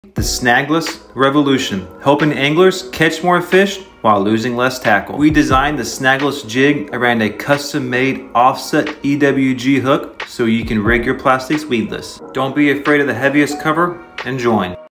The Snagless revolution, helping anglers catch more fish while losing less tackle. We designed the Snagless jig around a custom-made offset EWG hook so you can rig your plastics weedless. Don't be afraid of the heaviest cover and join.